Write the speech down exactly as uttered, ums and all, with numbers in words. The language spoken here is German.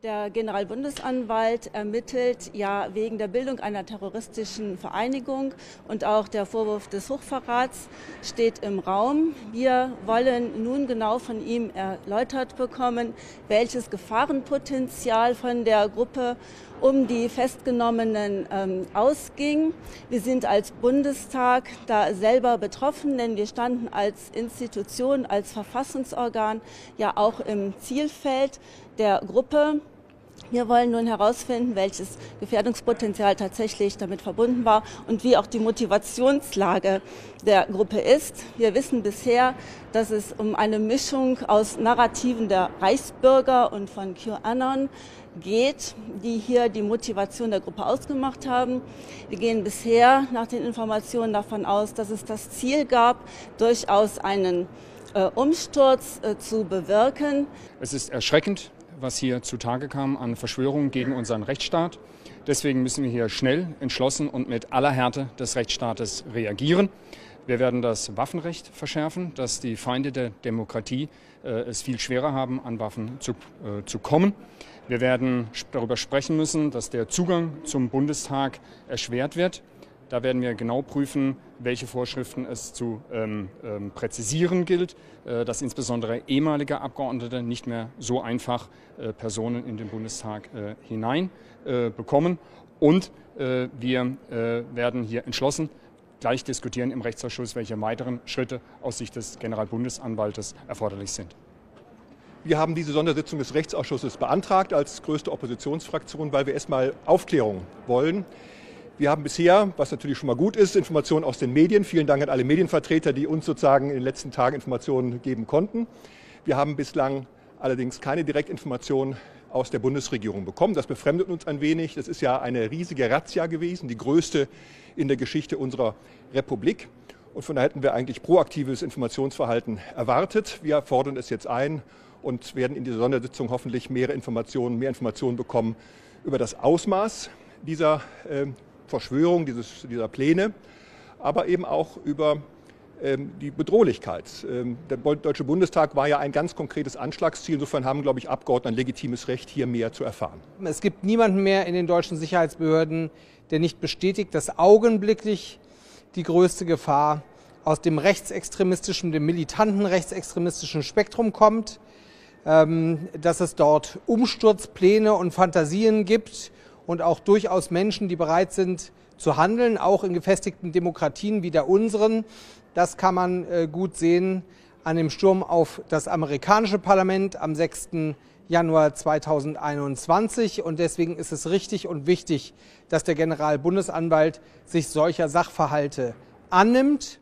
Der Generalbundesanwalt ermittelt ja wegen der Bildung einer terroristischen Vereinigung und auch der Vorwurf des Hochverrats steht im Raum. Wir wollen nun genau von ihm erläutert bekommen, welches Gefahrenpotenzial von der Gruppe um die Festgenommenen ähm, ausging. Wir sind als Bundestag da selber betroffen, denn wir standen als Institution, als Verfassungsorgan ja auch im Zielfeld der Gruppe. Wir wollen nun herausfinden, welches Gefährdungspotenzial tatsächlich damit verbunden war und wie auch die Motivationslage der Gruppe ist. Wir wissen bisher, dass es um eine Mischung aus Narrativen der Reichsbürger und von QAnon geht, die hier die Motivation der Gruppe ausgemacht haben. Wir gehen bisher nach den Informationen davon aus, dass es das Ziel gab, durchaus einen äh, Umsturz äh, zu bewirken. Es ist erschreckend, was hier zutage kam an Verschwörungen gegen unseren Rechtsstaat. Deswegen müssen wir hier schnell, entschlossen und mit aller Härte des Rechtsstaates reagieren. Wir werden das Waffenrecht verschärfen, dass die Feinde der Demokratie äh, es viel schwerer haben, an Waffen zu, äh, zu kommen. Wir werden darüber sprechen müssen, dass der Zugang zum Bundestag erschwert wird. Da werden wir genau prüfen, welche Vorschriften es zu ähm, ähm, präzisieren gilt, äh, dass insbesondere ehemalige Abgeordnete nicht mehr so einfach äh, Personen in den Bundestag äh, hinein äh, bekommen. Und äh, wir äh, werden hier entschlossen gleich diskutieren im Rechtsausschuss, welche weiteren Schritte aus Sicht des Generalbundesanwaltes erforderlich sind. Wir haben diese Sondersitzung des Rechtsausschusses beantragt als größte Oppositionsfraktion, weil wir erstmal Aufklärung wollen. Wir haben bisher, was natürlich schon mal gut ist, Informationen aus den Medien. Vielen Dank an alle Medienvertreter, die uns sozusagen in den letzten Tagen Informationen geben konnten. Wir haben bislang allerdings keine Direktinformationen aus der Bundesregierung bekommen. Das befremdet uns ein wenig. Das ist ja eine riesige Razzia gewesen, die größte in der Geschichte unserer Republik. Und von daher hätten wir eigentlich proaktives Informationsverhalten erwartet. Wir fordern es jetzt ein und werden in dieser Sondersitzung hoffentlich mehrere Informationen, mehr Informationen bekommen über das Ausmaß dieser äh, Verschwörung, dieses, dieser Pläne, aber eben auch über ähm, die Bedrohlichkeit. Ähm, der Deutsche Bundestag war ja ein ganz konkretes Anschlagsziel. Insofern haben, glaube ich, Abgeordnete ein legitimes Recht, hier mehr zu erfahren. Es gibt niemanden mehr in den deutschen Sicherheitsbehörden, der nicht bestätigt, dass augenblicklich die größte Gefahr aus dem rechtsextremistischen, dem militanten rechtsextremistischen Spektrum kommt, ähm, dass es dort Umsturzpläne und Fantasien gibt, und auch durchaus Menschen, die bereit sind zu handeln, auch in gefestigten Demokratien wie der unseren. Das kann man äh, gut sehen an dem Sturm auf das amerikanische Parlament am sechsten Januar zweitausendeinundzwanzig. Und deswegen ist es richtig und wichtig, dass der Generalbundesanwalt sich solcher Sachverhalte annimmt.